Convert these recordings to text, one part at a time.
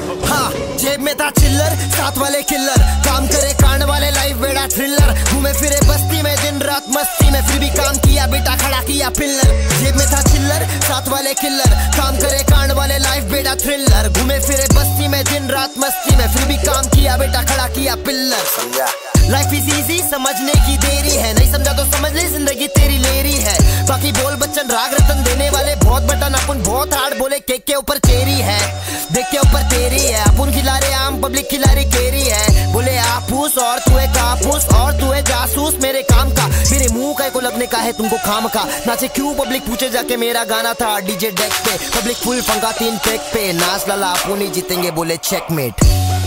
हाँ, जेब में था चिल्लर, साथ वाले किल्लर, काम करे कांड वाले, लाइफ बेड़ा थ्रिलर, घूमे फिरे बस्ती में दिन रात मस्ती में, फिर भी काम किया बेटा खड़ा किया पिल्लर। जेब में था चिल्लर, साथ वाले किल्लर, काम करे कांड वाले, लाइफ बेड़ा थ्रिलर, घूमे फिरे बस्ती में दिन रात मस्ती में, फिर भी काम किया बेटा खड़ा किया पिल्लर। समझा? लाइफ इज इजी, समझने की देरी है, नहीं समझा तो समझ ले जिंदगी तेरी लेरी है। बाकी बोल बच्चन राग रतन देने वाले बहुत बटन, अपन बहुत हार्ड बोले केक के ऊपर चेरी है, देख के ऊपर तेरी है, अपन खिला रहे आम पब्लिक खिला रही केरी है। बोले आपूस और तू है कापूस और तू है जासूस मेरे काम का, मेरे मुंह का को लगने का है तुमको खाम का। नाचे क्यों पब्लिक पूछे जाके, मेरा गाना था डीजे डेक पे, पब्लिक फुल फंका 3 ट्रैक पे, नाच लाला अपन ही जीतेंगे बोले चेकमेट।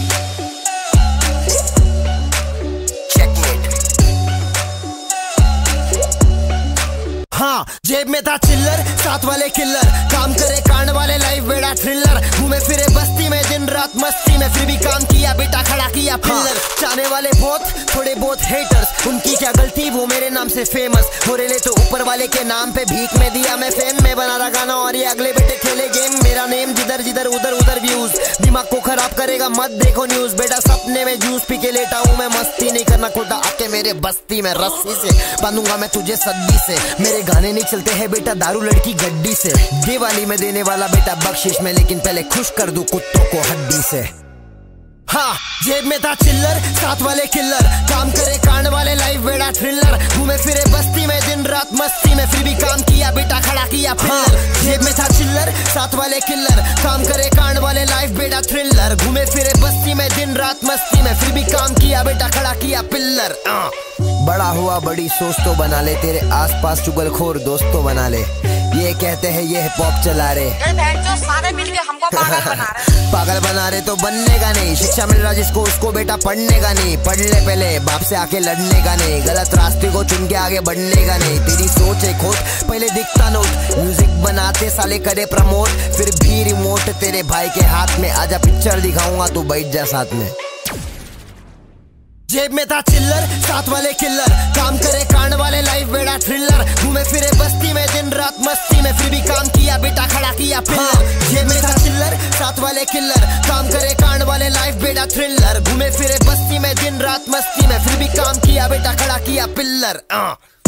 हाँ, जेब में था चिल्लर, साथ वाले किल्लर, काम करे कांड वाले, लाइफ बेड़ा थ्रिलर, घूमे फिरे बस्ती में दिन रात मस्ती में, फिर भी काम किया बेटा खड़ा किया पिल्लर। चाहने वाले बहुत, थोड़े बहुत हेटर्स, उनकी क्या गलती वो मेरे नाम से फेमस हो रहे, तो ऊपर वाले के नाम पे भीख में दिया मैं फेम, में बना रहा गाना और ये अगले बेटे खेले गेम, मेरा नेम जिधर जिधर उधर उधर व्यूज, दिमाग को खराब करेगा मत देखो न्यूज, बेटा सपने में जूस पी के लेटा हूँ मैं, मस्ती नहीं करना खोटा आके मेरे बस्ती में, रस्सी से बांधूंगा मैं तुझे सद्दी से, मेरे गाने नहीं चलते हैं बेटा दारू लड़की गड्डी से, दिवाली में देने वाला बेटा बख्शिश में, लेकिन पहले खुश कर दूं कुत्तों को हड्डी से। हाँ, जेब में था चिल्लर, साथ वाले किल्लर, काम करे कांड वाले, लाइफ बेड़ा थ्रिलर, घूमे फिरे बस्ती में दिन रात मस्ती में, फिर भी काम किया बेटा खड़ा किया पिल्लर। जेब में था चिल्लर, साथ वाले किल्लर, काम करे कांड वाले, लाइफ बेड़ा थ्रिलर, घूमे फिरे बस्ती में दिन रात मस्ती में, फिर भी काम किया बेटा खड़ा किया पिल्लर। बड़ा हुआ बड़ी सोच तो बना ले, तेरे आसपास चुगलखोर दोस्त तो बना ले, ये कहते हैं ये हिप हॉप चला रहे, सारे मिलके हमको पागल बना रहे। पागल बना रहे तो बनने का नहीं, शिक्षा मिल रहा जिसको उसको बेटा पढ़ने का नहीं, पढ़ ले पहले बाप से आके लड़ने का नहीं, गलत रास्ते को चुन के आगे बढ़ने का नहीं, तेरी सोच है खोट पहले दिखता नोट, म्यूजिक बनाते साले करे प्रमोट, फिर भी रिमोट तेरे भाई के हाथ में, आजा पिक्चर दिखाऊंगा तू बैठ जा साथ में। जेब में था चिल्लर, साथ वाले किल्लर, काम करे कांड वाले, लाइफ बेड़ा थ्रिलर, घूमे फिरे बस्ती में दिन रात मस्ती में, फिर भी काम किया बेटा खड़ा किया पिल्लर। जेब में था चिल्लर, साथ वाले किल्लर, काम करे कांड वाले, लाइफ बेड़ा थ्रिलर, घूमे फिरे बस्ती में दिन रात मस्ती में, फिर भी काम किया बेटा खड़ा किया पिल्लर।